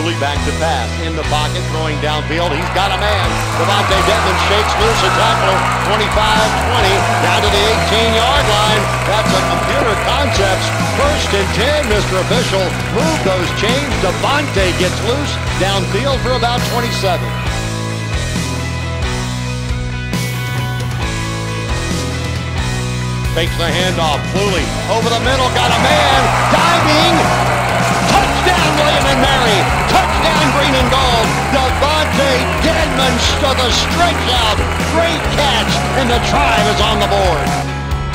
Cooley back to pass. In the pocket, throwing downfield. He's got a man. Devontae Dedmon shakes loose a tackler. 25-20, down to the 18-yard line. That's a Computer Concepts 1st and 10, Mr. Official. Move those chains. Devontae gets loose downfield for about 27. Fakes the handoff. Cluley over the middle, got a man, diving. Touchdown, William and Mary. Touchdown, green and gold. Devontae Dedmon to the stretch out. Great catch, and the Tribe is on the board.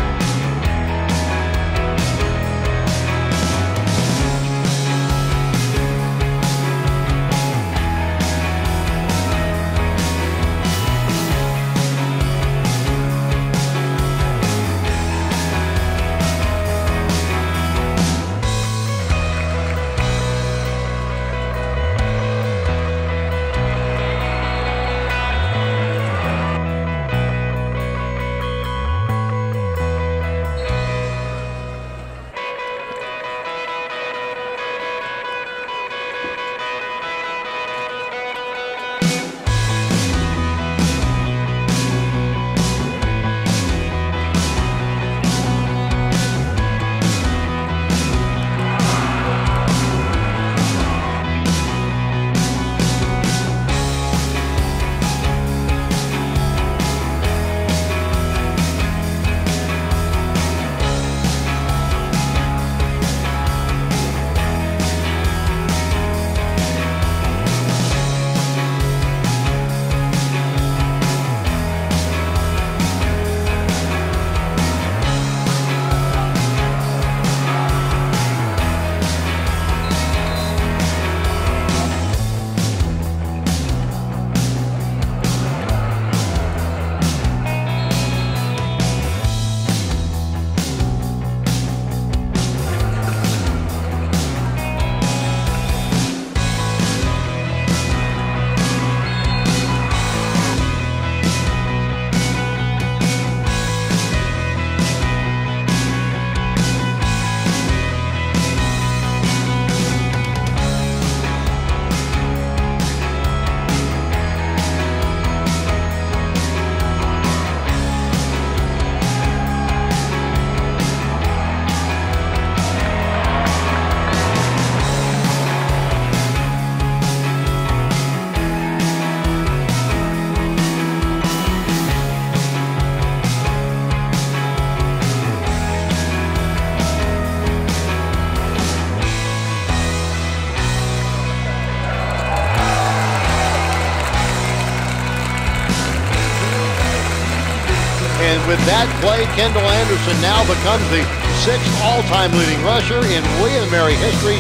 And with that play, Kendall Anderson now becomes the 6th all-time leading rusher in William & Mary history.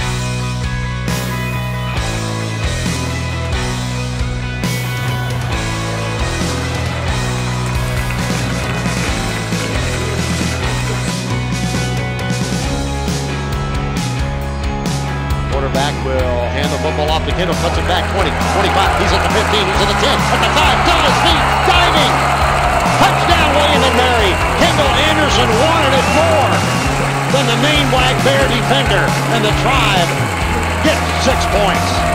Quarterback will hand the football off to Kendall, cuts it back 20, 25, he's at the 15, he's at the 10, at the 5, down his feet, diving! Touchdown, William and Mary. Kendall Anderson wanted it more than the main Black Bear defender, and the Tribe gets 6 points.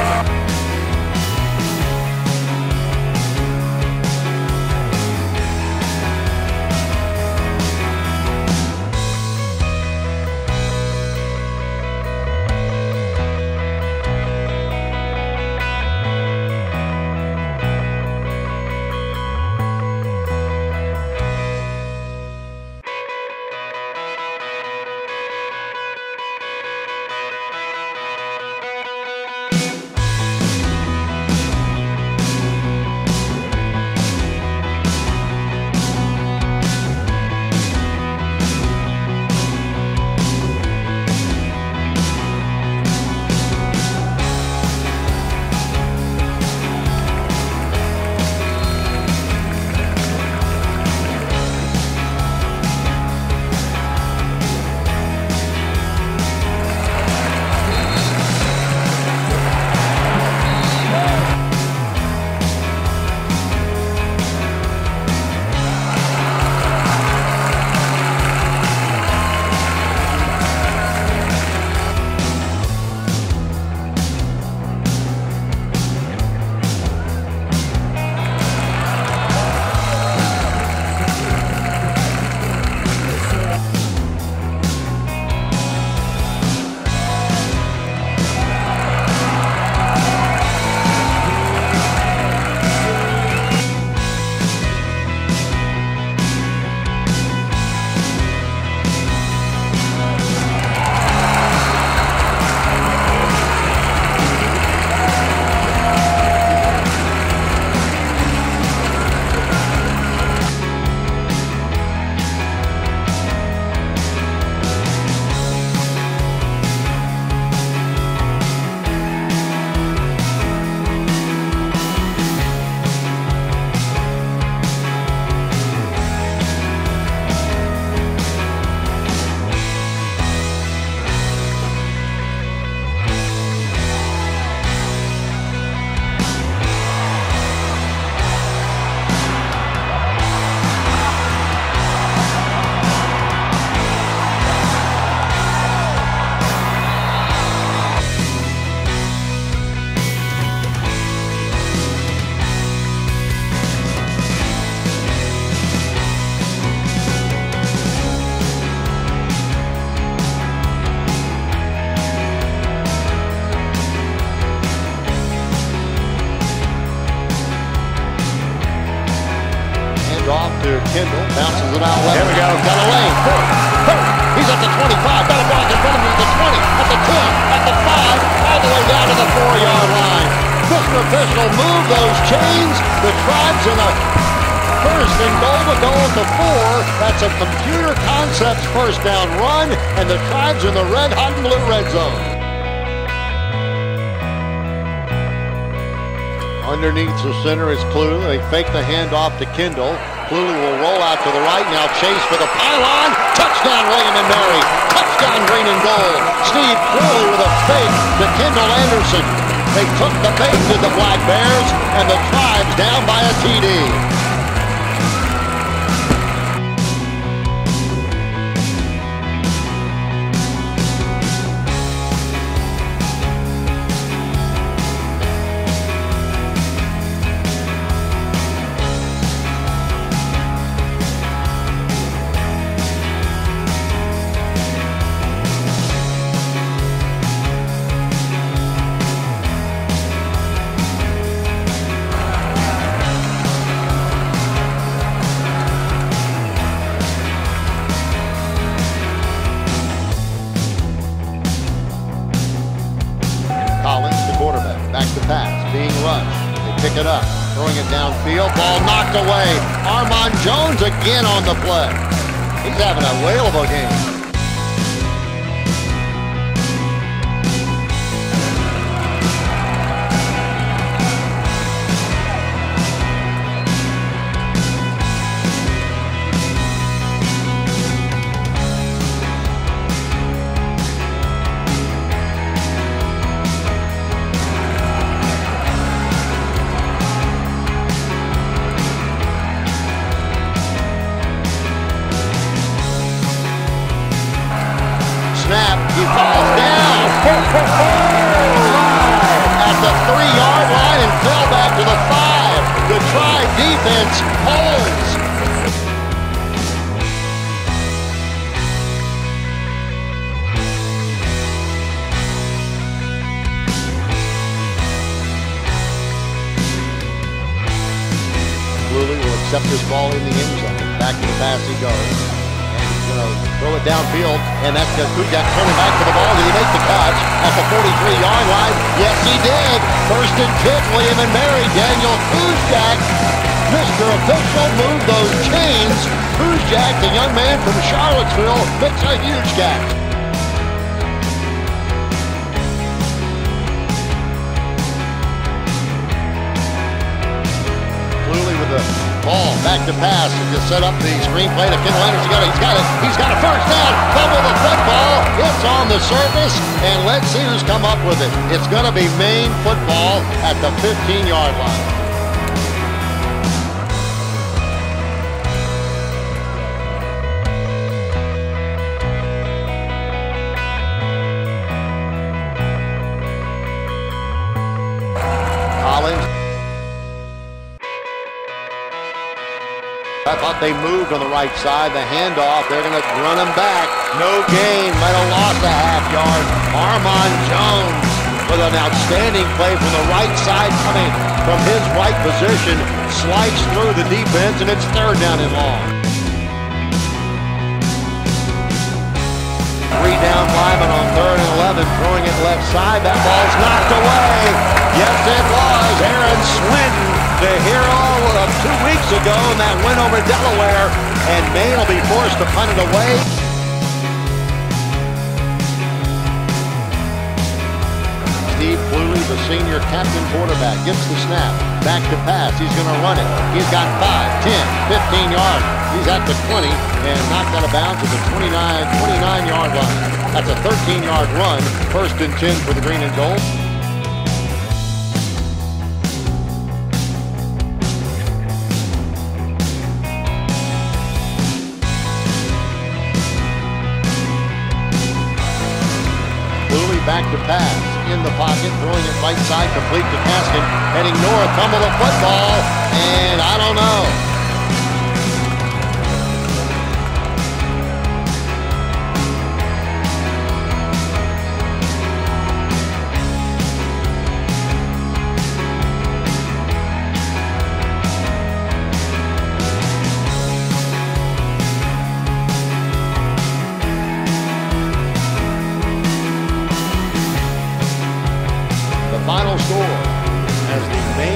Hand off to Kendall. Bounces it out left. Here we go. Delaware. He's at the 25. Got a block in front of him. At the 20. At the 10. At the 5. All the way down to the 4-yard line. Mr. Official, move those chains. The Tribes in a first and goal to go at the 4. That's a Computer Concepts first down run. And the Tribes in the red, hot and blue red zone. Underneath the center is Cluley. They fake the handoff to Kendall. Cluley will roll out to the right. Now Chase for the pylon. Touchdown, William and Mary. Touchdown, green and gold. Steve Cluley with a fake to Kendall Anderson. They took the bait to the Black Bears, and the Tribes down by a TD. Back to pass, being rushed. They pick it up, throwing it downfield. Ball knocked away. Armon Jones again on the play. He's having a whale of a game. Snap, he falls down at the 3-yard line and fell back to the 5. The Tribe defense holds. Cluley will accept this ball in the end zone. Back to the pass he goes. Throw it downfield, and that's Kuzak turning back to the ball. Did he make the catch at the 43-yard line? Yes, he did. First and 10, William and Mary. Daniel Kuzak, Mr. Official, moved those chains. Kuzak, the young man from Charlottesville, makes a huge catch. Cluley with the ball, back to pass, and just set up the screenplay to Kendall Anderson. He's got a first down. Fumble the football. It's on the surface, and let's see who's come up with it. It's going to be Maine football at the 15-yard line. Collins. I thought they moved on the right side. The handoff, they're going to run him back. No gain, might have lost a half-yard. Armon Jones with an outstanding play from the right side, coming from his right position, sliced through the defense, and it's third down and long. 3 down lineman on 3rd and 11, throwing it left side. That ball's knocked away. Yes, it was. Aaron Swinton, the hero of 2 weeks ago in that win over Delaware, and Maine will be forced to punt it away. Steve Cluley, the senior captain quarterback, gets the snap, back to pass. He's going to run it. He's got 5, 10, 15 yards. He's at the 20 and knocked out of bounds at the 29-yard line. That's a 13-yard run. First and 10 for the green and gold. Back to pass, in the pocket, throwing it right side, complete to Kaskin, heading north, fumble the football, and I don't know.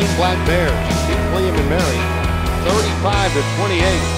Black Bears beat William & Mary 35-28.